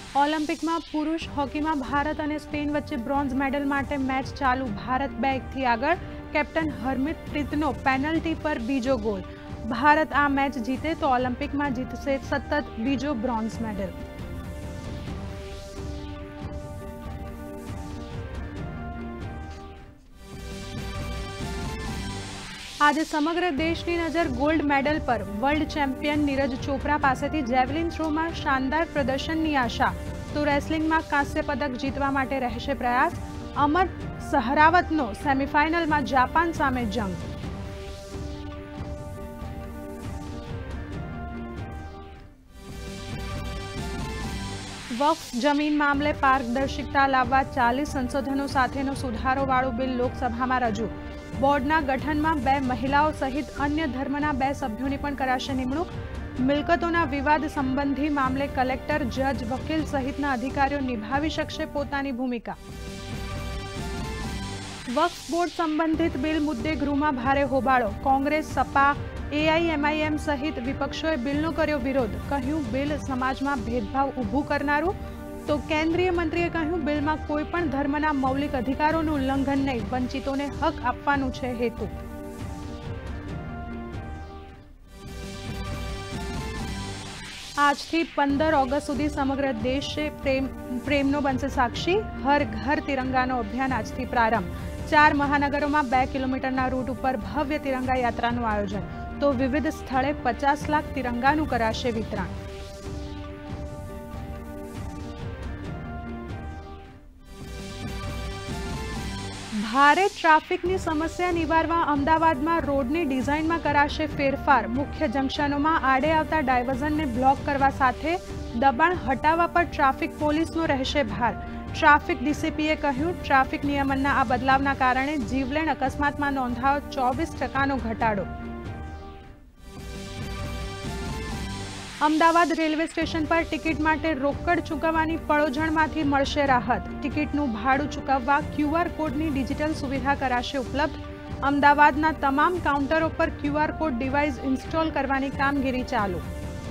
ઓલિમ્પિકમાં પુરુષ હોકીમાં ભારત અને સ્પેન વચ્ચે બ્રોન્ઝ મેડલ માટે મેચ ચાલુ. ભારત 2-1થી આગળ. કેપ્ટન હરમિતપ્રીતનો પેનલ્ટી પર બીજો ગોલ. ભારત આ મેચ જીતે તો ઓલિમ્પિકમાં જીતશે સતત બીજો બ્રોન્ઝ મેડલ. આજે સમગ્ર દેશની નજર ગોલ્ડ મેડલ પર. વર્લ્ડ ચેમ્પિયન નીરજ ચોપરા પાસેથી જેવલિન થ્રોમાં શાનદાર પ્રદર્શનની આશા, તો રેસલિંગમાં કાંસ્ય પદક જીતવા માટે રહેશે પ્રયાસ. અમર સહરાવતનો સેમીફાઇનલમાં જાપાન સામે જંગ. વક્ફ જમીન મામલે પારદર્શિકતા લાવવા 40 સંશોધનો સાથેનો સુધારોવાળું બિલ લોકસભામાં રજૂ. બોર્ડના ગઠનમાં 2 મહિલાઓ સહિત અન્ય ધર્મના 2 સભ્યોની પણ કરાશે નિમણૂક. મિલકતોના વિવાદ સંબંધી મામલે કલેક્ટર, જજ, વકીલ સહિતના અધિકારીઓ નિભાવી શકશે પોતાની ભૂમિકા. વક્ફ બોર્ડ સંબંધિત બિલ મુદ્દે ગૃહમાં ભારે હોબાળો. કોંગ્રેસ, સપા, એઆઈએમઆઈએમ સહિત વિપક્ષોએ બિલનો કર્યો વિરોધ. કહ્યું બિલ સમાજમાં ભેદભાવ ઊભું કરનારું. તો કેન્દ્રીય મંત્રીએ કહ્યું બિલમાં કોઈ પણ ધર્મના મૌલિક અધિકારોનું ઉલ્લંઘન નહીં, વંચિતોને હક આપવાનું છે હેતુ. આજથી 15 ઓગસ્ટ સુધી સમગ્ર દેશે પ્રેમનો બનશે સાક્ષી. હર ઘર તિરંગાનો અભિયાન આજથી પ્રારંભ. 4 મહાનગરોમાં 2 કિલોમીટરના રૂટ ઉપર ભવ્ય તિરંગા યાત્રાનું આયોજન. તો વિવિધ સ્થળે 50 લાખ તિરંગાનું કરાશે વિતરણ. ભારે ટ્રાફિકની સમસ્યા નિવારવા અમદાવાદમાં રોડની ડિઝાઇનમાં કરાશે ફેરફાર. મુખ્ય જંકશનોમાં આડે આવતા ડાયવર્ઝનને બ્લોક કરવા સાથે દબાણ હટાવવા પર ટ્રાફિક પોલીસનો રહેશે ભાર. ટ્રાફિક ડીસીપીએ કહ્યું ટ્રાફિક નિયમનના આ બદલાવના કારણે જીવલેણ અકસ્માતમાં નોંધાયો 24% ઘટાડો. અમદાવાદ રેલવે સ્ટેશન પર ટિકિટ માટે રોકડ ચૂકવવાની પળોજણમાંથી મળશે રાહત. ટિકિટનું ભાડું ચૂકવવા QR કોડની ડિજિટલ સુવિધા કરાશે ઉપલબ્ધ. અમદાવાદના તમામ કાઉન્ટરો પર QR કોડ ડિવાઇસ ઇન્સ્ટોલ કરવાની કામગીરી ચાલુ.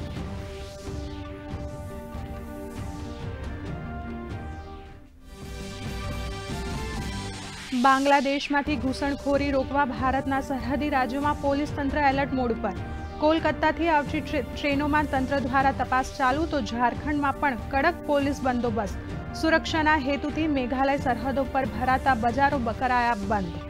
બાંગ્લાદેશમાંથી ઘૂસણખોરી રોકવા ભારતના સરહદી રાજ્યોમાં પોલીસ તંત્ર એલર્ટ મોડ પર. કોલકાતાથી આવતી ટ્રેનોમાં તંત્ર દ્વારા તપાસ ચાલુ. તો ઝારખંડમાં પણ કડક પોલીસ બંદોબસ્ત. સુરક્ષાના હેતુથી મેઘાલય સરહદો પર ભરાતા બજારો કરાયા બંધ.